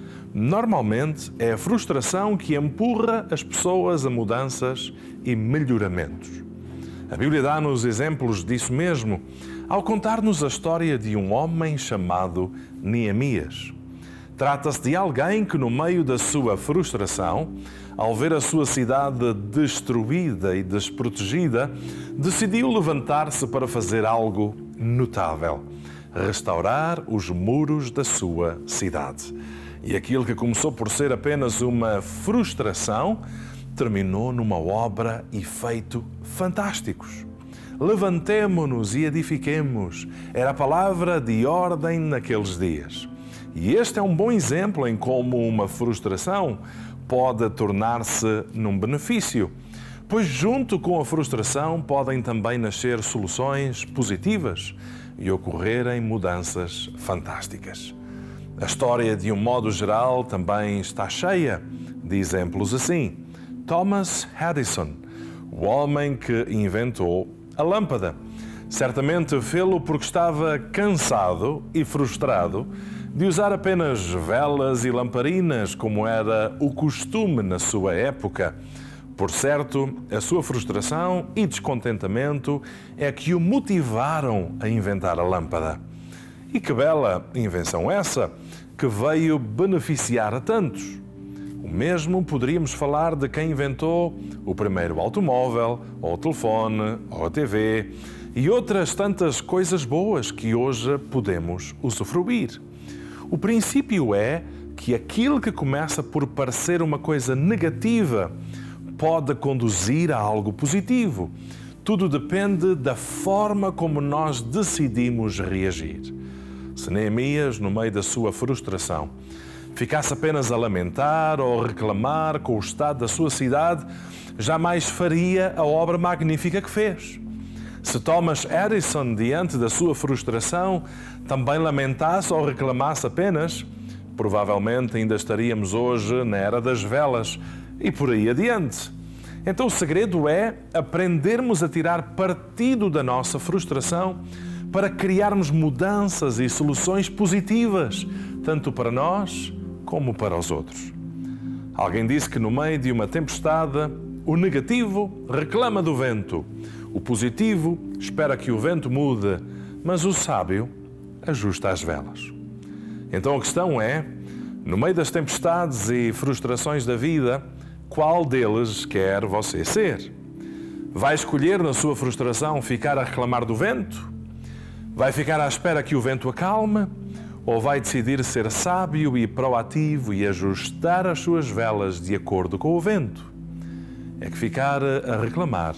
Normalmente é a frustração que empurra as pessoas a mudanças e melhoramentos. A Bíblia dá-nos exemplos disso mesmo ao contar-nos a história de um homem chamado Neemias. Trata-se de alguém que, no meio da sua frustração, ao ver a sua cidade destruída e desprotegida, decidiu levantar-se para fazer algo notável: restaurar os muros da sua cidade. E aquilo que começou por ser apenas uma frustração, terminou numa obra e feito fantásticos. Levantemo-nos e edifiquemos, era a palavra de ordem naqueles dias. E este é um bom exemplo em como uma frustração pode tornar-se num benefício, pois junto com a frustração podem também nascer soluções positivas e ocorrerem mudanças fantásticas. A história, de um modo geral, também está cheia de exemplos assim. Thomas Edison, o homem que inventou a lâmpada, certamente fê-lo porque estava cansado e frustrado de usar apenas velas e lamparinas, como era o costume na sua época. Por certo, a sua frustração e descontentamento é que o motivaram a inventar a lâmpada. E que bela invenção essa, que veio beneficiar a tantos. O mesmo poderíamos falar de quem inventou o primeiro automóvel, ou o telefone, ou a T V e outras tantas coisas boas que hoje podemos usufruir. O princípio é que aquilo que começa por parecer uma coisa negativa pode conduzir a algo positivo. Tudo depende da forma como nós decidimos reagir. Se Neemias, no meio da sua frustração, ficasse apenas a lamentar ou reclamar com o estado da sua cidade, jamais faria a obra magnífica que fez. Se Thomas Edison, diante da sua frustração, também lamentasse ou reclamasse apenas, provavelmente ainda estaríamos hoje na era das velas e por aí adiante. Então o segredo é aprendermos a tirar partido da nossa frustração para criarmos mudanças e soluções positivas, tanto para nós como para os outros. Alguém disse que no meio de uma tempestade, o negativo reclama do vento, o positivo espera que o vento mude, mas o sábio ajusta as velas. Então a questão é, no meio das tempestades e frustrações da vida, qual deles quer você ser? Vai escolher na sua frustração ficar a reclamar do vento? Vai ficar à espera que o vento acalme? Ou vai decidir ser sábio e proativo e ajustar as suas velas de acordo com o vento? É que ficar a reclamar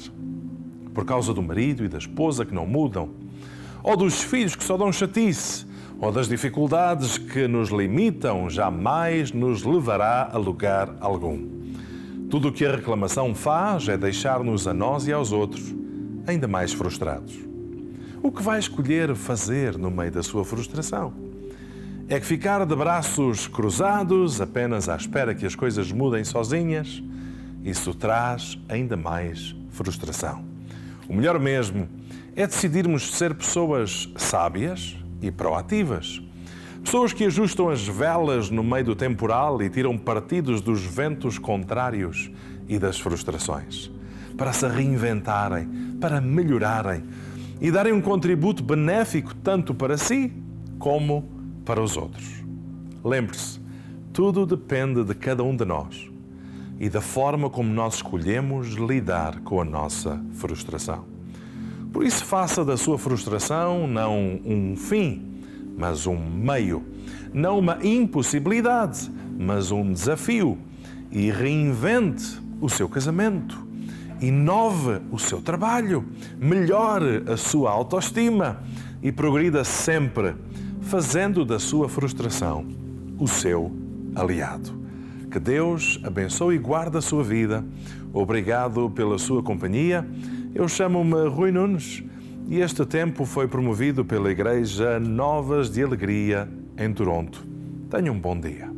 por causa do marido e da esposa que não mudam, ou dos filhos que só dão chatice, ou das dificuldades que nos limitam, jamais nos levará a lugar algum. Tudo o que a reclamação faz é deixar-nos a nós e aos outros ainda mais frustrados. O que vai escolher fazer no meio da sua frustração? É que ficar de braços cruzados, apenas à espera que as coisas mudem sozinhas? Isso traz ainda mais frustração. O melhor mesmo é decidirmos ser pessoas sábias e proativas. Pessoas que ajustam as velas no meio do temporal e tiram partidos dos ventos contrários e das frustrações. para se reinventarem, para melhorarem e darem um contributo benéfico tanto para si como para os outros. Lembre-se, tudo depende de cada um de nós e da forma como nós escolhemos lidar com a nossa frustração. Por isso, faça da sua frustração não um fim, mas um meio. Não uma impossibilidade, mas um desafio. E reinvente o seu casamento. Inove o seu trabalho. Melhore a sua autoestima. E progrida sempre, fazendo da sua frustração o seu aliado. Que Deus abençoe e guarde a sua vida. Obrigado pela sua companhia. Eu chamo-me Rui Nunes e este tempo foi promovido pela Igreja Novas de Alegria em Toronto. Tenha um bom dia.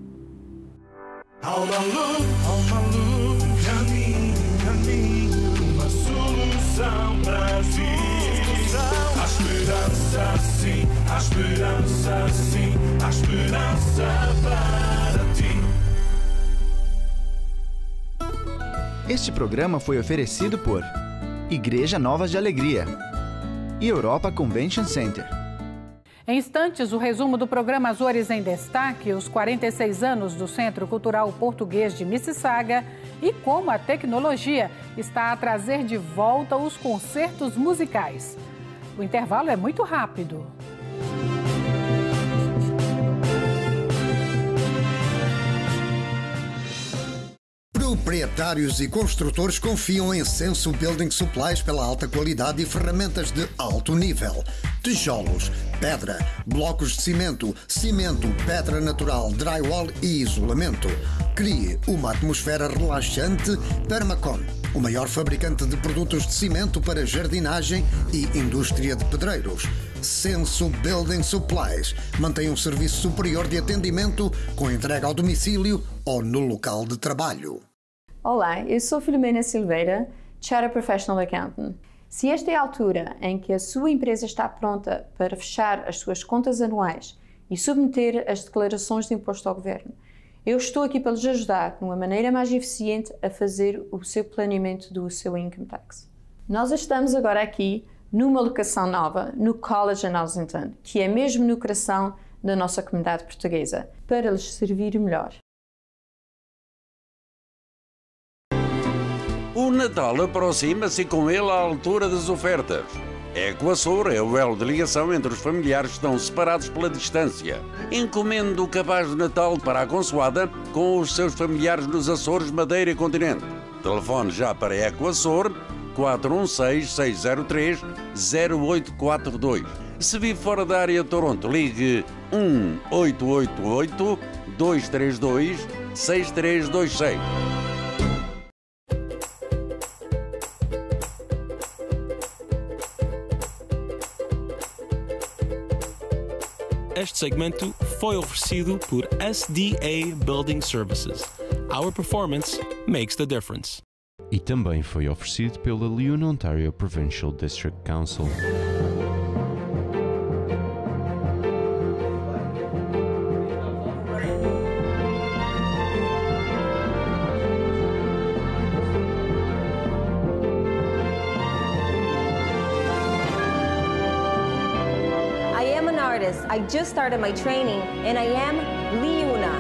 Há uma luz, há uma luz, um caminho, um caminho, uma solução para ti. Há esperança sim, há esperança sim, há esperança para ti. Este programa foi oferecido por Igreja Novas de Alegria e Europa Convention Center. Em instantes, o resumo do programa Azores em Destaque, os quarenta e seis anos do Centro Cultural Português de Mississauga e como a tecnologia está a trazer de volta os concertos musicais. O intervalo é muito rápido. Proprietários e construtores confiam em Senso Building Supplies pela alta qualidade e ferramentas de alto nível. Tijolos, pedra, blocos de cimento, cimento, pedra natural, drywall e isolamento. Crie uma atmosfera relaxante. Permacon, o maior fabricante de produtos de cimento para jardinagem e indústria de pedreiros. Senso Building Supplies mantém um serviço superior de atendimento com entrega ao domicílio ou no local de trabalho. Olá, eu sou Filomena Silveira, Chartered Professional Accountant. Se esta é a altura em que a sua empresa está pronta para fechar as suas contas anuais e submeter as declarações de imposto ao governo, eu estou aqui para lhes ajudar de uma maneira mais eficiente a fazer o seu planeamento do seu income tax. Nós estamos agora aqui numa locação nova, no College em Ossington, que é mesmo no coração da nossa comunidade portuguesa, para lhes servir melhor. O Natal aproxima-se e com ele a altura das ofertas. Ecoaçor é o elo de ligação entre os familiares que estão separados pela distância. Encomende o cabaz de Natal para a consoada com os seus familiares nos Açores, Madeira e Continente. Telefone já para Ecoaçor quatro um seis, seis zero três, zero oito quatro dois. Se vive fora da área de Toronto, ligue um oito oito oito, dois três dois, seis três dois seis. Este segmento foi oferecido por S D A Building Services. Our performance makes the difference. E também foi oferecido pela Leon Ontario Provincial District Council. I just started my training and I am Liuna.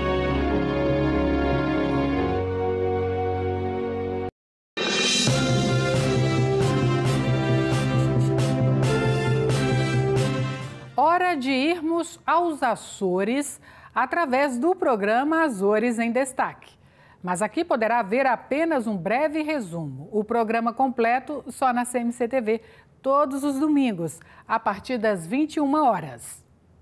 Hora de irmos aos Açores através do programa Azores em Destaque. Mas aqui poderá ver apenas um breve resumo. O programa completo só na C M C T V. Todos os domingos, a partir das vinte e uma horas.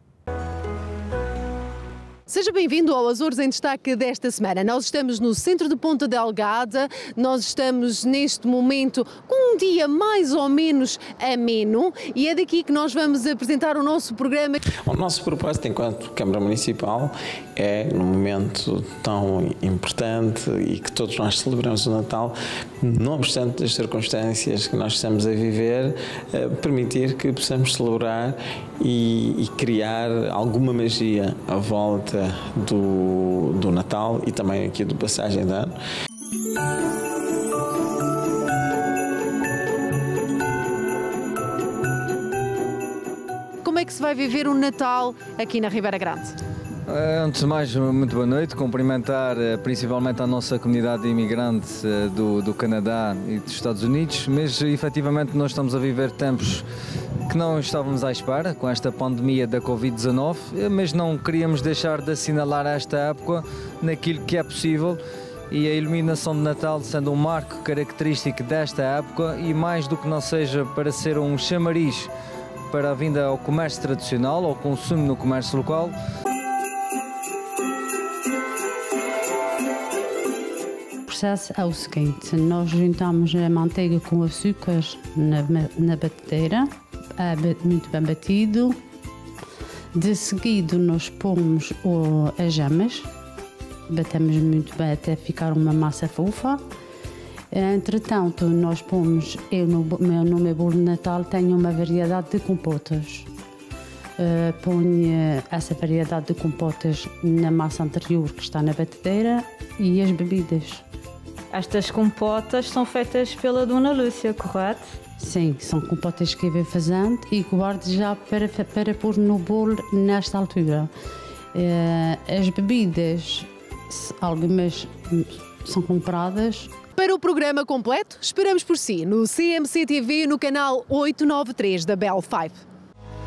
Seja bem-vindo ao Açores em Destaque desta semana. Nós estamos no centro de Ponta Delgada, nós estamos neste momento com um dia mais ou menos ameno e é daqui que nós vamos apresentar o nosso programa. O nosso propósito enquanto Câmara Municipal é, num momento tão importante e que todos nós celebramos o Natal, não obstante das circunstâncias que nós estamos a viver, permitir que possamos celebrar e, e criar alguma magia à volta do, do Natal e também aqui do passagem de ano. é que se vai viver o Natal aqui na Ribeira Grande? Antes de mais, muito boa noite. Cumprimentar principalmente a nossa comunidade imigrante do, do Canadá e dos Estados Unidos, mas efetivamente nós estamos a viver tempos que não estávamos à espera com esta pandemia da covid dezanove, mas não queríamos deixar de assinalar esta época naquilo que é possível, e a iluminação de Natal sendo um marco característico desta época, e mais do que não seja para ser um chamariz para a vinda ao comércio tradicional, ao consumo no comércio local. O processo é o seguinte: nós juntamos a manteiga com açúcar na, na batedeira, é muito bem batido. De seguida nós pomos o, as gemas, batemos muito bem até ficar uma massa fofa. Entretanto, nós pomos, eu no, no meu bolo de Natal tenho uma variedade de compotas. Uh, ponho essa variedade de compotas na massa anterior que está na batedeira e as bebidas. Estas compotas são feitas pela Dona Lúcia, correto? Sim, são compotas que eu vou fazendo e guardo já para, para pôr no bolo nesta altura. Uh, as bebidas, algumas são compradas. Para o programa completo, esperamos por si no C M C T V no canal oitocentos e noventa e três da Bell cinco.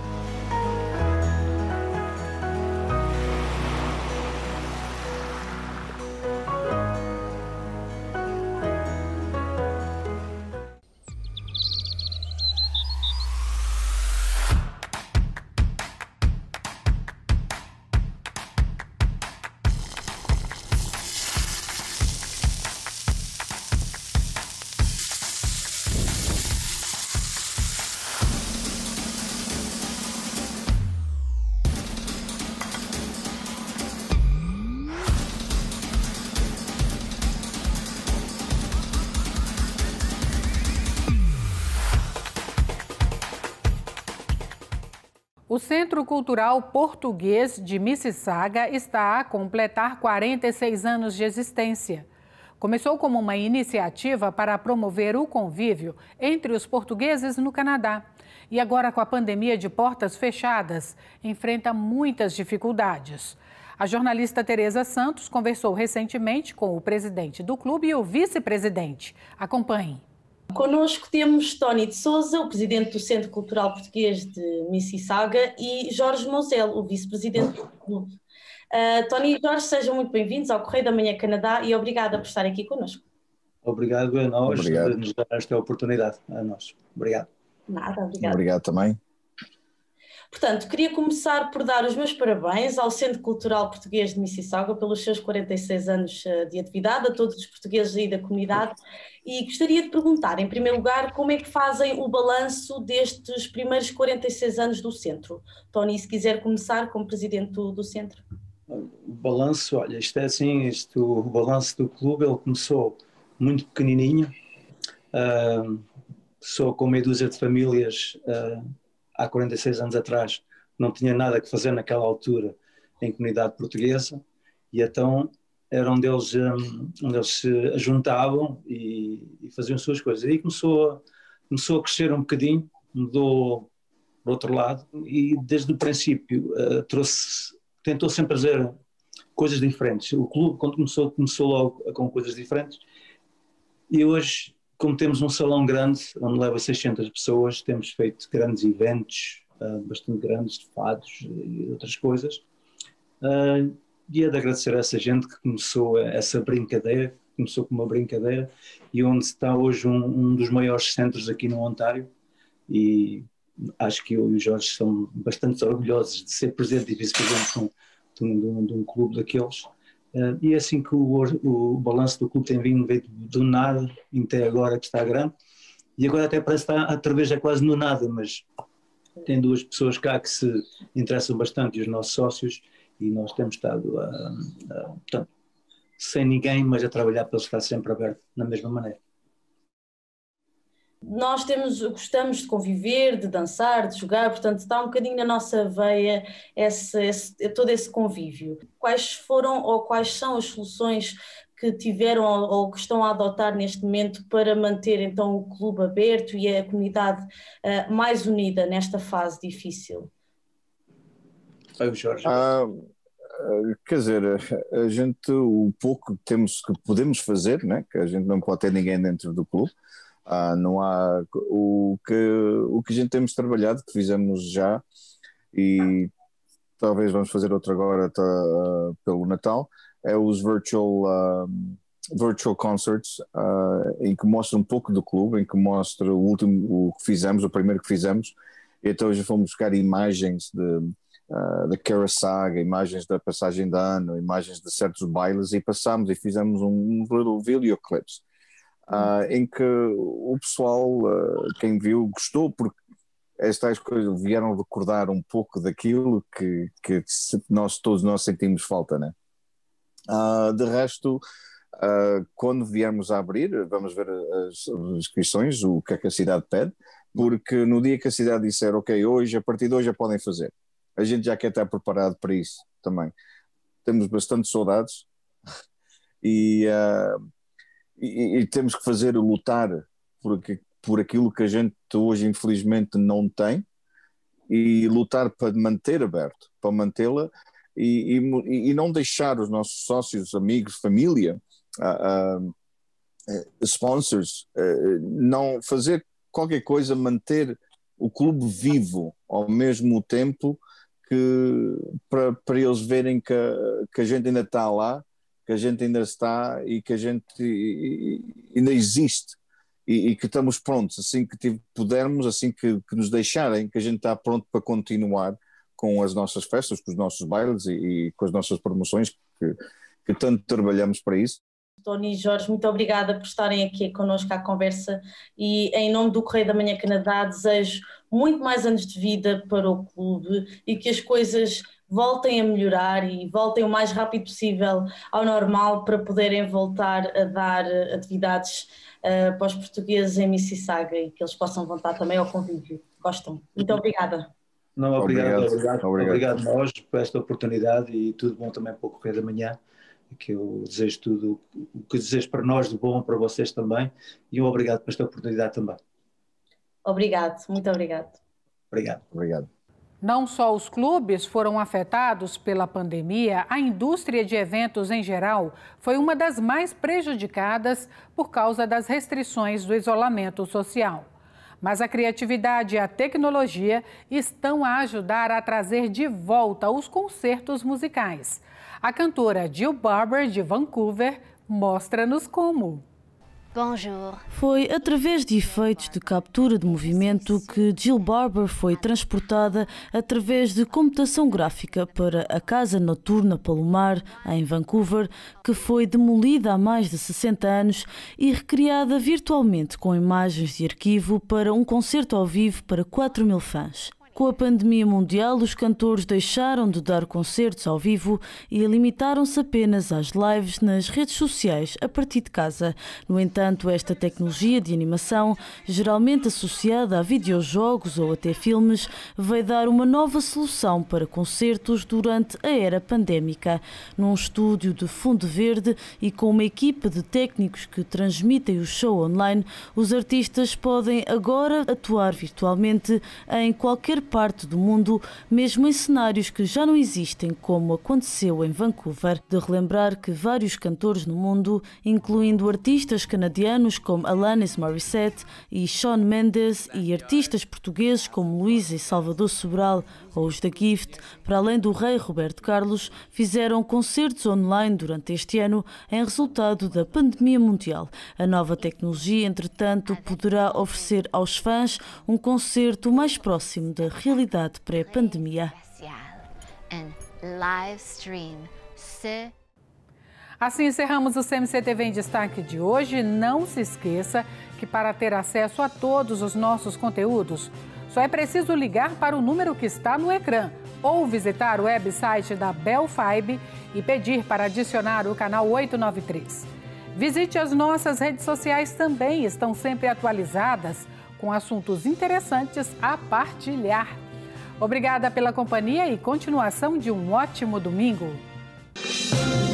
O Centro Cultural Português de Mississauga está a completar quarenta e seis anos de existência. Começou como uma iniciativa para promover o convívio entre os portugueses no Canadá. E agora, com a pandemia de portas fechadas, enfrenta muitas dificuldades. A jornalista Tereza Santos conversou recentemente com o presidente do clube e o vice-presidente. Acompanhe. Connosco temos Tony de Souza, o presidente do Centro Cultural Português de Mississauga, e Jorge Mosel, o vice-presidente do clube. Uh, Tony e Jorge, sejam muito bem-vindos ao Correio da Manhã Canadá e obrigada por estar aqui connosco. Obrigado a nós Obrigado. por nos dar esta oportunidade. A nós. Obrigado. Nada, obrigado. Obrigado também. Portanto, queria começar por dar os meus parabéns ao Centro Cultural Português de Mississauga pelos seus quarenta e seis anos de atividade, a todos os portugueses aí da comunidade, e gostaria de perguntar, em primeiro lugar, como é que fazem o balanço destes primeiros quarenta e seis anos do Centro? Tony, se quiser começar como presidente do, do Centro. O balanço, olha, isto é assim, isto, o balanço do clube, ele começou muito pequenininho, uh, só com meia dúzia de famílias, uh, há quarenta e seis anos atrás, não tinha nada que fazer naquela altura em comunidade portuguesa, e então era onde eles, um, onde eles se juntavam e, e faziam as suas coisas. E aí começou a, começou a crescer um bocadinho, mudou para o outro lado, e desde o princípio uh, trouxe, tentou sempre fazer coisas diferentes. O clube, quando começou, começou logo com coisas diferentes, e hoje, como temos um salão grande, onde leva seiscentas pessoas, temos feito grandes eventos, uh, bastante grandes, de fados e outras coisas. Uh, e é de agradecer a essa gente que começou essa brincadeira, começou com uma brincadeira, e onde está hoje um, um dos maiores centros aqui no Ontário, e acho que eu e o Jorge são bastante orgulhosos de ser presidente e vice-presidente de, um, de, um, de um clube daqueles. Uh, e é assim que o, o, o balanço do clube tem vindo, veio do nada até agora que está grande, e agora até parece que está outra vez é quase no nada, mas tem duas pessoas cá que se interessam bastante, e os nossos sócios, e nós temos estado a, a, portanto, sem ninguém, mas a trabalhar para ele estar sempre aberto na mesma maneira. Nós temos, gostamos de conviver, de dançar, de jogar, portanto está um bocadinho na nossa veia esse, esse, todo esse convívio. Quais foram ou quais são as soluções que tiveram ou, ou que estão a adotar neste momento para manter então o clube aberto e a comunidade uh, mais unida nesta fase difícil? Vai o Jorge. Ah, quer dizer, a gente, o pouco que temos, que podemos fazer, né? Que a gente não pode ter ninguém dentro do clube, ah, não há, o que, o que a gente temos trabalhado, que fizemos já, e talvez vamos fazer outra agora tá, uh, pelo Natal, é os virtual, uh, virtual concerts, uh, em que mostra um pouco do clube, em que mostra o último, o que fizemos, o primeiro que fizemos, e então já fomos buscar imagens de, uh, da Cara Saga, imagens da passagem de ano, imagens de certos bailes, e passámos e fizemos um, um little video clips, uh, em que o pessoal, uh, quem viu, gostou, porque estas coisas vieram recordar um pouco daquilo que, que nós, todos nós sentimos falta, né? Uh, de resto, uh, quando viermos a abrir, vamos ver as, as inscrições, o que é que a cidade pede, porque no dia que a cidade disser, ok, hoje, a partir de hoje já podem fazer, a gente já quer estar preparado para isso também. Temos bastante saudades e, uh, e, e temos que fazer lutar porque por aquilo que a gente hoje infelizmente não tem e lutar para manter aberto, para mantê-la e, e, e não deixar os nossos sócios, amigos, família, uh, uh, sponsors, uh, não fazer qualquer coisa, manter o clube vivo ao mesmo tempo que para, para eles verem que, que a gente ainda está lá, que a gente ainda está e que a gente ainda existe. E, e que estamos prontos, assim que pudermos, assim que, que nos deixarem, que a gente está pronto para continuar com as nossas festas, com os nossos bailes e, e com as nossas promoções, que, que tanto trabalhamos para isso. Tony e Jorge, muito obrigada por estarem aqui connosco à conversa e em nome do Correio da Manhã Canadá desejo muito mais anos de vida para o clube e que as coisas voltem a melhorar e voltem o mais rápido possível ao normal para poderem voltar a dar atividades uh, para os portugueses em Mississauga e que eles possam voltar também ao convívio. Gostam. Muito obrigada. Não, obrigado, obrigado, obrigado, obrigado. obrigado nós por esta oportunidade e tudo bom também para o Correio da Manhã, que eu desejo tudo o que desejo para nós de bom, para vocês também, e um obrigado por esta oportunidade também. Obrigado, muito obrigado. Obrigado. Obrigado. Não só os clubes foram afetados pela pandemia, a indústria de eventos em geral foi uma das mais prejudicadas por causa das restrições do isolamento social. Mas a criatividade e a tecnologia estão a ajudar a trazer de volta os concertos musicais. A cantora Jill Barber, de Vancouver, mostra-nos como. Bonjour. Foi através de efeitos de captura de movimento que Jill Barber foi transportada através de computação gráfica para a Casa Noturna Palomar, em Vancouver, que foi demolida há mais de sessenta anos e recriada virtualmente com imagens de arquivo para um concerto ao vivo para quatro mil fãs. Com a pandemia mundial, os cantores deixaram de dar concertos ao vivo e limitaram-se apenas às lives nas redes sociais a partir de casa. No entanto, esta tecnologia de animação, geralmente associada a videojogos ou até filmes, vai dar uma nova solução para concertos durante a era pandémica. Num estúdio de fundo verde e com uma equipa de técnicos que transmitem o show online, os artistas podem agora atuar virtualmente em qualquer parte do mundo, mesmo em cenários que já não existem, como aconteceu em Vancouver. De relembrar que vários cantores no mundo, incluindo artistas canadianos como Alanis Morissette e Shawn Mendes e artistas portugueses como Luís e Salvador Sobral ou os da Gift, para além do rei Roberto Carlos, fizeram concertos online durante este ano em resultado da pandemia mundial. A nova tecnologia, entretanto, poderá oferecer aos fãs um concerto mais próximo da realidade pré-pandemia. Assim encerramos o C M C T V em Destaque de hoje. Não se esqueça que para ter acesso a todos os nossos conteúdos, só é preciso ligar para o número que está no ecrã ou visitar o website da Bell Fibe e pedir para adicionar o canal oitocentos e noventa e três. Visite as nossas redes sociais também, estão sempre atualizadas com assuntos interessantes a partilhar. Obrigada pela companhia e continuação de um ótimo domingo.